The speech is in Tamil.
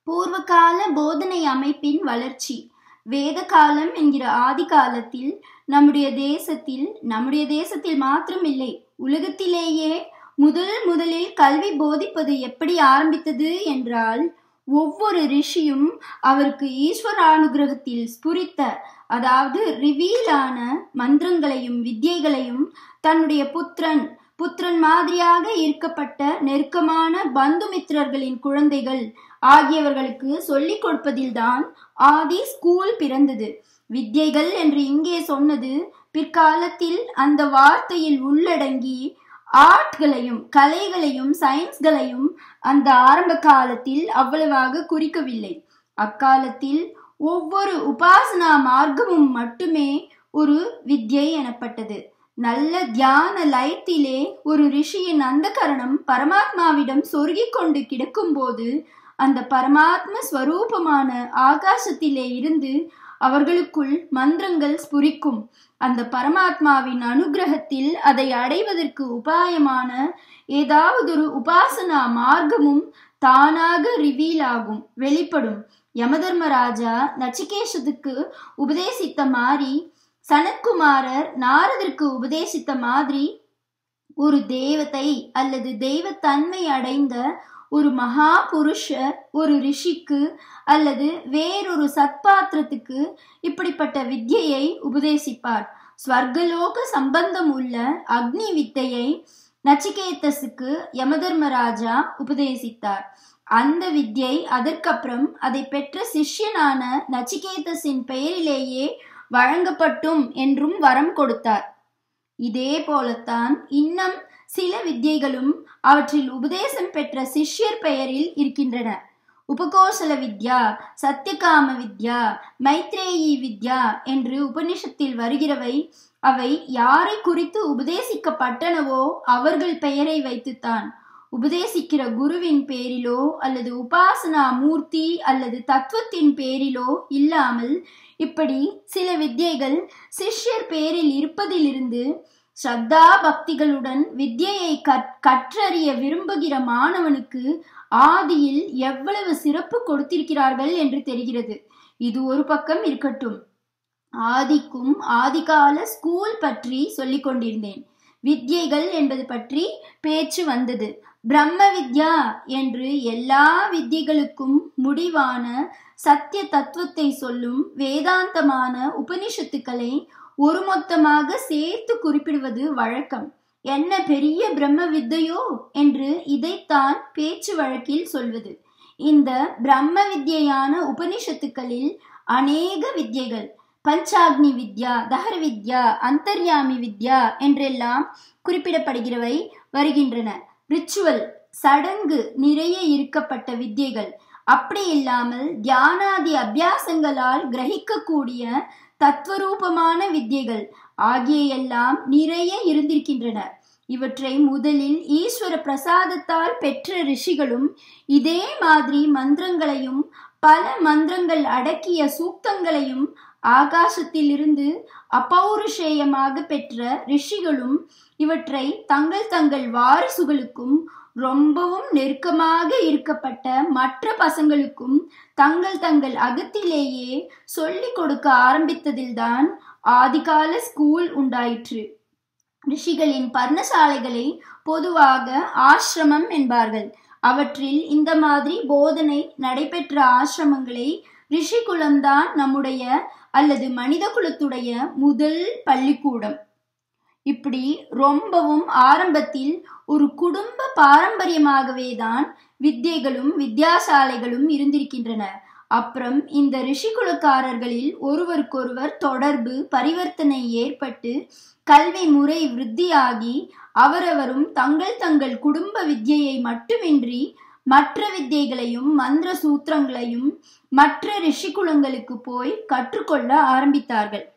பூர்வகால போதனை அமைப்பின் வளர்ச்சி. வேத காலம் என்கிற ஆதி காலத்தில் நம்முடைய தேசத்தில் மாத்திரமில்லை, உலகத்திலேயே முதலில் கல்வி போதிப்பது எப்படி ஆரம்பித்தது என்றால், ஒவ்வொரு ரிஷியும் அவருக்கு ஈஸ்வரானுகிரகத்தில் ஸ்புரித்த, அதாவது ரிவீலான மந்திரங்களையும் வித்யைகளையும் தன்னுடைய புத்திரன் மாதிரியாக இருக்கப்பட்ட நெருக்கமான பந்துமித்திரர்களின் குழந்தைகள் ஆகியவர்களுக்கு சொல்லிக் கொடுப்பதில்தான் ஆதி ஸ்கூல் பிறந்தது. வித்யைகள் என்று இங்கே சொன்னது பிற்காலத்தில் அந்த வார்த்தையில் உள்ளடங்கி ஆர்ட்களையும் கலைகளையும் சயின்ஸ்களையும் அந்த ஆரம்ப காலத்தில் அவ்வளவாக குறிக்கவில்லை. அக்காலத்தில் ஒவ்வொரு உபாசனா மார்க்கமும் மட்டுமே ஒரு வித்யை எனப்பட்டது. நல்ல தியான லயத்திலே ஒரு ரிஷியின் அந்த கரணம் பரமாத்மாவிடம் சொருகிக் கொண்டு கிடக்கும் போது அந்த பரமாத்ம ஸ்வரூபமான ஆகாசத்திலே இருந்து அவர்களுக்குள் மந்திரங்கள் ஸ்புரிக்கும். அந்த பரமாத்மாவின் அனுகிரகத்தில் அதை அடைவதற்கு உபாயமான ஏதாவதொரு உபாசனா மார்க்கமும் தானாக ரிவீல் ஆகும், வெளிப்படும். யமதர்மராஜா நச்சிகேஷத்துக்கு உபதேசித்த மாதிரி, சனத்குமாரர் நாரதற்கு உபதேசித்த மாதிரி, ஒரு தேவதை அல்லது தெய்வத்தன்மை அடைந்த ஒரு மகா புருஷர் ஒரு ரிஷிக்கு அல்லது வேறொரு சத்பாத்திரத்துக்கு இப்படிப்பட்ட வித்யையை உபதேசிப்பார். ஸ்வர்கலோக சம்பந்தம் உள்ள அக்னி வித்தையை நச்சிகேதஸுக்கு யமதர்மராஜா உபதேசித்தார். அந்த வித்யை அதற்கப்புறம் அதை பெற்ற சிஷ்யனான நச்சிகேதஸின் பெயரிலேயே வழங்கப்பட்டும் என்றும் வரம் கொடுத்தார். இதே போலத்தான் இன்னும் சில வித்யைகளும் அவற்றில் உபதேசம் பெற்ற சிஷ்யர் பெயரில் இருக்கின்றன. உபகோசல வித்யா, சத்தியகாம வித்யா, மைத்ரேயி வித்யா என்று உபனிஷத்தில் வருகிறவை அவை யாரை குறித்து உபதேசிக்கப்பட்டனவோ அவர்கள் பெயரை வைத்துத்தான். உபதேசிக்கிற குருவின் பேரிலோ அல்லது உபாசனா மூர்த்தி அல்லது தத்துவத்தின் பேரிலோ இல்லாமல் இப்படி சில வித்யைகள் சிஷ்யர் பேரில் இருப்பதிலிருந்து ஸ்ரத்தா பக்திகளுடன் வித்யையை கற்றறிய விரும்புகிற மாணவனுக்கு ஆதியில் எவ்வளவு சிறப்பு கொடுத்திருக்கிறார்கள் என்று தெரிகிறது. இது ஒரு பக்கம் இருக்கட்டும். ஆதிக்கும் ஆதிகால ஸ்கூல் பற்றி சொல்லிக் கொண்டிருந்தேன். வித்யைகள் என்பது பற்றி பேச்சு வந்தது. பிரம்ம வித்யா என்று எல்லா வித்யைகளுக்கும் முடிவான சத்திய தத்துவத்தை சொல்லும் வேதாந்தமான உபனிஷத்துக்களை ஒரு மொத்தமாக சேர்த்து குறிப்பிடுவது வழக்கம். என்ன பெரிய பிரம்ம வித்தையோ என்று இதைத்தான் பேச்சு வழக்கில் சொல்வது. இந்த பிரம்ம வித்யான உபனிஷத்துக்களில் அநேக வித்யைகள், பஞ்சாக்னி வித்யா, தஹர வித்யா, அந்தர்யாமி வித்யா என்றெல்லாம் குறிப்பிடப்படுகிறவை வருகின்றன. ரிச்சுவல், சடங்கு நிறைய இருக்கப்பட்ட வித்யைகள், அப்படி இல்லாமல் தியானாதி அபியாசங்களால் கிரகிக்கக்கூடிய தத்துவரூபமான வித்யைகள் ஆகிய எல்லாம் நிறைய இருந்திருக்கின்றன. இவற்றை முதலில் ஈஸ்வர பிரசாதத்தால் பெற்ற ரிஷிகளும் இதே மாதிரி மந்திரங்களையும் பல மந்திரங்கள் அடக்கிய சூக்தங்களையும் ஆகாசத்திலிருந்து அபௌருஷேயமாக பெற்ற ரிஷிகளும் இவற்றை தங்கள் வாரிசுகளுக்கும் ரொம்பவும் நெருக்கமாக இருக்கப்பட்ட மற்ற பசங்களுக்கும் தங்கள் அகத்திலேயே சொல்லிக் கொடுக்க ஆரம்பித்ததில்தான் ஆதிகால ஸ்கூல் உண்டாயிற்று. ரிஷிகளின் பர்ணசாலைகளை பொதுவாக ஆசிரமம் என்பார்கள். அவற்றில் இந்த மாதிரி போதனை நடைபெற்ற ஆசிரமங்களை ரிஷிகுலம்தான் நம்முடைய அல்லது மனித குலத்துடைய முதல் பள்ளிக்கூடம். இப்படி ரொம்பவும் ஆரம்பத்தில் ஒரு குடும்ப பாரம்பரியமாகவே தான் வித்யைகளும் வித்யாசாலைகளும் இருந்திருக்கின்றன. அப்புறம் இந்த ரிஷிகுலக்காரர்களில் ஒருவருக்கொருவர் தொடர்பு பரிவர்த்தனை ஏற்பட்டு கல்வி முறை விருத்தியாகி அவரவரும் தங்கள் குடும்ப வித்யையை மட்டுமின்றி மற்ற வித்யைகளையும் மந்திர சூத்திரங்களையும் மற்ற ரிஷிகுலங்களுக்கு போய் கற்றுக்கொள்ள ஆரம்பித்தார்கள்.